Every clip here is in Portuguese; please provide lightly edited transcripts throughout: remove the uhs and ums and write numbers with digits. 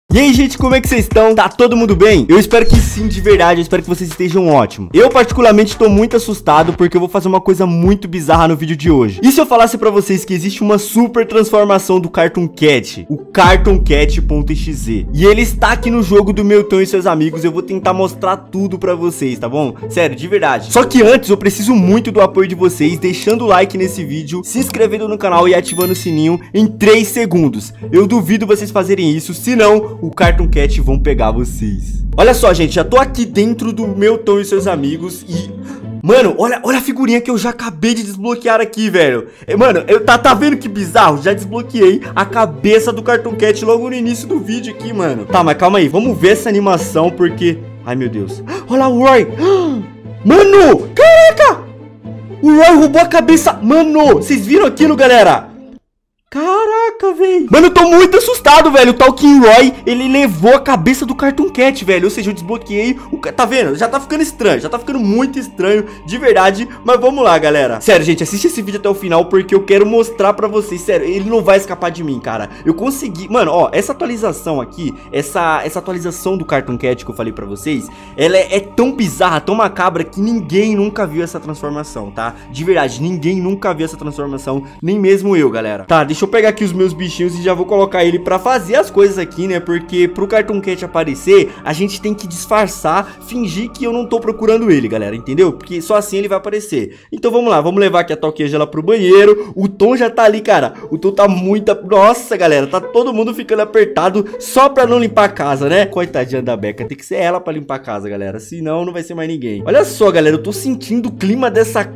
E aí, gente, como é que vocês estão? Tá todo mundo bem? Eu espero que sim, de verdade, eu espero que vocês estejam ótimos. Eu, particularmente, tô muito assustado porque eu vou fazer uma coisa muito bizarra no vídeo de hoje. E se eu falasse pra vocês que existe uma super transformação do Cartoon Cat, o Cartoon Cat.exe, e ele está aqui no jogo do Milton e seus amigos, eu vou tentar mostrar tudo pra vocês, tá bom? Sério, de verdade. Só que antes, eu preciso muito do apoio de vocês, deixando o like nesse vídeo, se inscrevendo no canal e ativando o sininho em 3 segundos. Eu duvido vocês fazerem isso, senão o Cartoon Cat vão pegar vocês. Olha só, gente, já tô aqui dentro do Milton e seus amigos e... Mano, olha a figurinha que eu já acabei de desbloquear aqui, velho. Mano, tá vendo que bizarro? Já desbloqueei a cabeça do Cartoon Cat logo no início do vídeo aqui, mano. Tá, mas calma aí, vamos ver essa animação porque... Ai, meu Deus. Olha o Roy. Mano, caraca! O Roy roubou a cabeça. Mano, vocês viram aquilo, galera? Caraca, velho. Mano, eu tô muito assustado, velho. O Talking Roy, ele levou a cabeça do Cartoon Cat, velho. Ou seja, eu desbloqueei Tá vendo? Já tá ficando estranho. Já tá ficando muito estranho, de verdade. Mas vamos lá, galera. Sério, gente, assiste esse vídeo até o final porque eu quero mostrar pra vocês. Sério, ele não vai escapar de mim, cara. Eu consegui... Mano, ó, essa atualização aqui, essa atualização do Cartoon Cat que eu falei pra vocês, ela é tão bizarra, tão macabra que ninguém nunca viu essa transformação, tá? De verdade, ninguém nunca viu essa transformação, nem mesmo eu, galera. Tá, deixa eu pegar aqui os meus bichinhos e já vou colocar ele pra fazer as coisas aqui, né? Porque pro Cartoon Cat aparecer, a gente tem que disfarçar, fingir que eu não tô procurando ele, galera, entendeu? Porque só assim ele vai aparecer. Então vamos lá, vamos levar aqui a Talking Angela pro banheiro. O Tom já tá ali, cara. O Tom tá muito... Nossa, galera, tá todo mundo ficando apertado só pra não limpar a casa, né? Coitadinha da Becca, tem que ser ela pra limpar a casa, galera. Senão não vai ser mais ninguém. Olha só, galera, eu tô sentindo o clima dessa...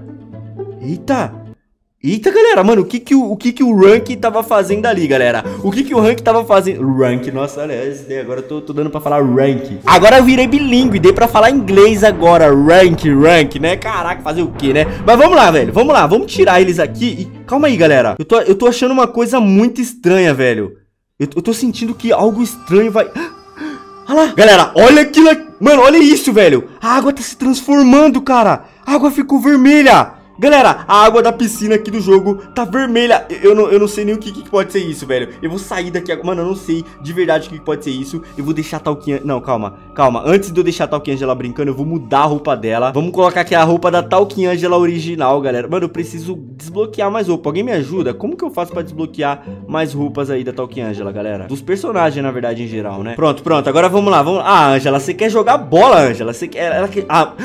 Eita, galera, mano, o que o Rank tava fazendo ali, galera? O que o Rank tava fazendo? Rank, nossa, olha, agora eu tô dando pra falar Rank. Agora eu virei bilíngue, dei pra falar inglês agora, Rank, né? Caraca, fazer o quê, né? Mas vamos lá, velho, vamos lá, vamos tirar eles aqui e... Calma aí, galera, eu tô achando uma coisa muito estranha, velho. Eu tô sentindo que algo estranho vai... Olha lá, galera, olha aquilo aqui. Mano, olha isso, velho. A água tá se transformando, cara. A água ficou vermelha. Galera, a água da piscina aqui do jogo tá vermelha. Eu não sei nem o que pode ser isso, velho. Eu vou sair daqui agora. Mano, eu não sei de verdade o que pode ser isso. Eu vou deixar a Talking... Não, calma. Antes de eu deixar a Talking Angela brincando, eu vou mudar a roupa dela. Vamos colocar aqui a roupa da Talking Angela original, galera. Mano, eu preciso desbloquear mais roupa. Alguém me ajuda? Como que eu faço pra desbloquear mais roupas aí da Talking Angela, galera? Dos personagens, na verdade, em geral, né? Pronto. Agora vamos lá. Ah, Angela, você quer jogar bola, Angela? Você quer... Ela quer... Ah,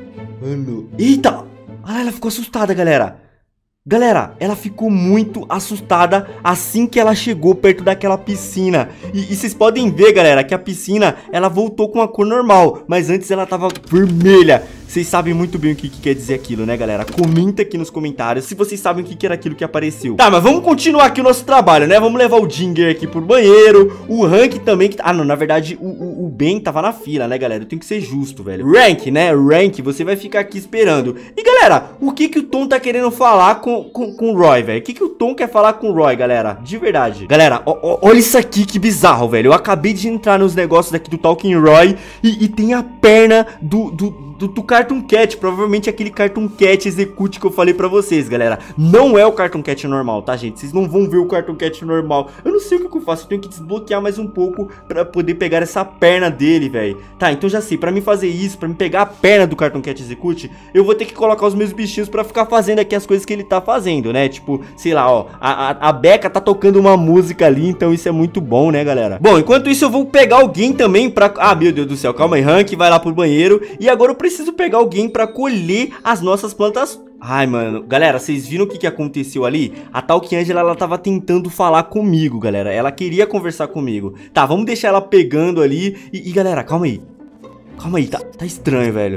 mano. Eita! Ah, ela ficou assustada, galera. Galera, ela ficou muito assustada assim que ela chegou perto daquela piscina. E vocês podem ver, galera, que a piscina, ela voltou com a cor normal. Mas antes ela tava vermelha. Vocês sabem muito bem o que quer dizer aquilo, né, galera? Comenta aqui nos comentários se vocês sabem o que era aquilo que apareceu. Tá, mas vamos continuar aqui o nosso trabalho, né? Vamos levar o Ginger aqui pro banheiro. O Rank também... Ah, não, na verdade, o Ben tava na fila, né, galera? Eu tenho que ser justo, velho. Rank, né? Rank, você vai ficar aqui esperando. E, galera, o que o Tom tá querendo falar com o Roy, velho? O que o Tom quer falar com o Roy, galera? De verdade. Galera, olha isso aqui, que bizarro, velho. Eu acabei de entrar nos negócios aqui do Talking Roy e tem a perna do Cartoon Cat, provavelmente aquele Cartoon Cat Execute que eu falei pra vocês, galera. Não é o Cartoon Cat normal, tá, gente? Vocês não vão ver o Cartoon Cat normal. Eu não sei o que eu faço, eu tenho que desbloquear mais um pouco pra poder pegar essa perna dele, velho. Tá, então já sei, pra mim fazer isso, pra mim pegar a perna do Cartoon Cat Execute, eu vou ter que colocar os meus bichinhos pra ficar fazendo aqui as coisas que ele tá fazendo, né? Tipo, sei lá, ó, a Becca tá tocando uma música ali, então isso é muito bom, né, galera? Bom, enquanto isso eu vou pegar alguém também pra... Ah, meu Deus do céu, calma aí, Rank vai lá pro banheiro. E agora eu preciso pegar alguém pra colher as nossas plantas. Ai, mano, galera, vocês viram o que aconteceu ali? A Talking Angela, ela tava tentando falar comigo, galera. Ela queria conversar comigo. Tá, vamos deixar ela pegando ali. E galera, calma aí. Calma aí, tá estranho, velho.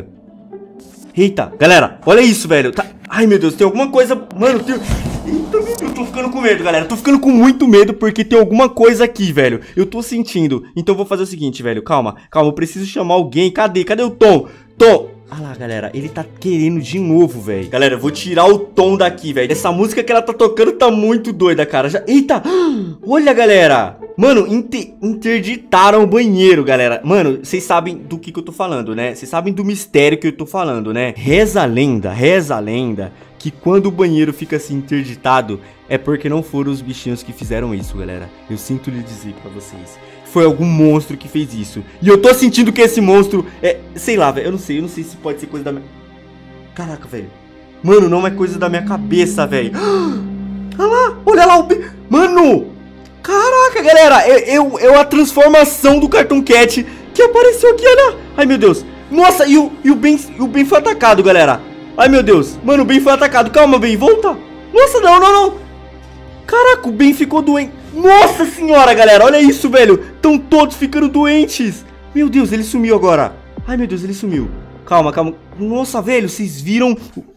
Eita, galera, olha isso, velho. Tá... Ai, meu Deus, tem alguma coisa... Mano, tem... Eita, eu tô ficando com medo, galera. Tô ficando com muito medo porque tem alguma coisa aqui, velho. Eu tô sentindo. Então eu vou fazer o seguinte, velho. Calma, eu preciso chamar alguém. Cadê o Tom? Ah lá, galera, ele tá querendo de novo, velho. Galera, eu vou tirar o Tom daqui, velho. Essa música que ela tá tocando tá muito doida, cara. Eita, olha, galera. Mano, interditaram o banheiro, galera. Mano, vocês sabem do que eu tô falando, né? Vocês sabem do mistério que eu tô falando, né? Reza a lenda que quando o banheiro fica assim interditado, é porque não foram os bichinhos que fizeram isso, galera. Eu sinto lhe dizer pra vocês. foi algum monstro que fez isso. E eu tô sentindo que esse monstro é... Sei lá, velho. Eu não sei se pode ser coisa da minha... Caraca, velho. Mano, não é coisa da minha cabeça, velho. Olha lá, olha lá o... Mano! Caraca, galera. É a transformação do Cartoon Cat que apareceu aqui, olha. Ai, meu Deus. Nossa, e o Ben foi atacado, galera. Ai, meu Deus. Mano, o Ben foi atacado. Calma, Ben, volta. Nossa, não. Caraca, o Ben ficou doente. Nossa senhora, galera, olha isso, velho. Estão todos ficando doentes. Meu Deus, ele sumiu agora. Ai, meu Deus, ele sumiu. Calma. Nossa, velho, vocês viram...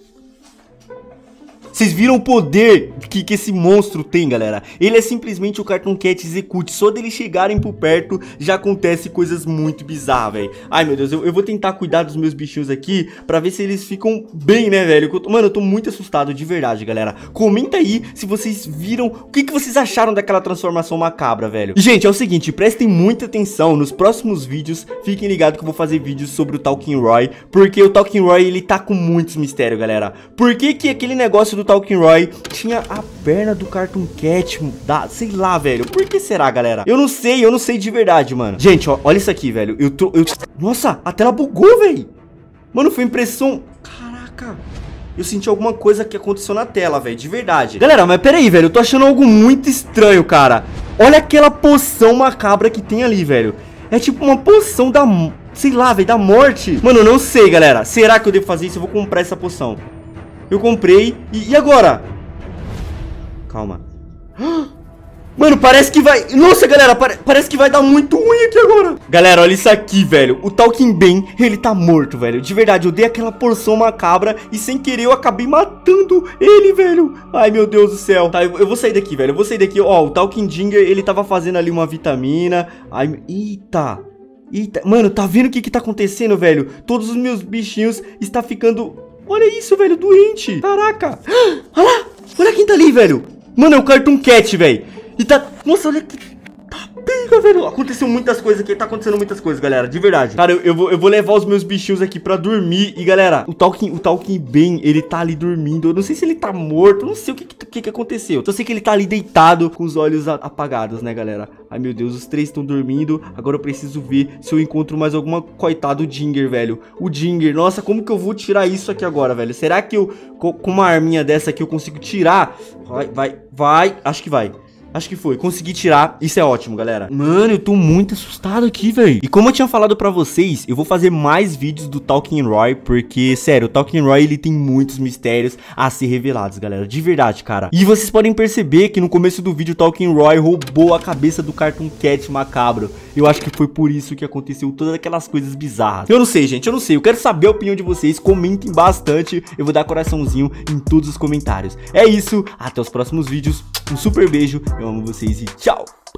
Vocês viram o poder que esse monstro tem, galera? Ele é simplesmente o Cartoon Cat Execute. Só deles chegarem por perto, já acontece coisas muito bizarras, velho. Ai, meu Deus, eu vou tentar cuidar dos meus bichinhos aqui pra ver se eles ficam bem, né, velho? Mano, eu tô muito assustado, de verdade, galera. Comenta aí se vocês viram, o que vocês acharam daquela transformação macabra, velho. E, gente, é o seguinte, prestem muita atenção. Nos próximos vídeos, fiquem ligados que eu vou fazer vídeos sobre o Talking Roy, porque o Talking Roy, ele tá com muitos mistérios, galera. Por que aquele negócio do Talking Roy tinha a perna do Cartoon Cat, sei lá, velho. Por que será, galera? Eu não sei de verdade, mano. Gente, ó, olha isso aqui, velho. Nossa, a tela bugou, velho. Mano, foi impressão... Caraca. Eu senti alguma coisa que aconteceu na tela, velho, de verdade. Galera, mas pera aí, velho. Eu tô achando algo muito estranho, cara. Olha aquela poção macabra que tem ali, velho. É tipo uma poção da... Sei lá, velho, da morte. Mano, eu não sei, galera. Será que eu devo fazer isso? Eu vou comprar essa poção. Eu comprei. E agora? Calma. Mano, parece que vai... Nossa, galera, parece que vai dar muito ruim aqui agora. Galera, olha isso aqui, velho. O Talking Ben, ele tá morto, velho. De verdade, eu dei aquela porção macabra e sem querer eu acabei matando ele, velho. Ai, meu Deus do céu. Tá, eu vou sair daqui, velho. Eu vou sair daqui. Ó, o Talking Ginger, ele tava fazendo ali uma vitamina. Ai, eita. Mano, tá vendo o que tá acontecendo, velho? Todos os meus bichinhos estão ficando... Olha isso, velho, doente. Caraca. Olha lá. Olha quem tá ali, velho. Mano, é o Cartoon Cat, velho. E tá... Nossa, olha que... Pega, velho. Aconteceu muitas coisas aqui. Tá acontecendo muitas coisas, galera. De verdade. Cara, eu vou levar os meus bichinhos aqui pra dormir. E, galera, o Talking Ben, ele tá ali dormindo. Eu não sei se ele tá morto. Eu não sei o que aconteceu. Só sei que ele tá ali deitado com os olhos apagados, né, galera? Ai, meu Deus, os três estão dormindo. Agora eu preciso ver se eu encontro mais alguma... Coitado do Ginger, velho. O Ginger. Nossa, como que eu vou tirar isso aqui agora, velho? Será que eu... Com uma arminha dessa aqui eu consigo tirar? Vai. Acho que vai. Acho que foi, consegui tirar, isso é ótimo, galera. Mano, eu tô muito assustado aqui, velho. E como eu tinha falado pra vocês, eu vou fazer mais vídeos do Talking Roy, porque, sério, o Talking Roy, ele tem muitos mistérios a ser revelados, galera, de verdade, cara. E vocês podem perceber que no começo do vídeo o Talking Roy roubou a cabeça do Cartoon Cat macabro. Eu acho que foi por isso que aconteceu todas aquelas coisas bizarras. Eu não sei, gente, eu não sei, eu quero saber a opinião de vocês, comentem bastante, eu vou dar coraçãozinho em todos os comentários. É isso, até os próximos vídeos, um super beijo, eu amo vocês e tchau!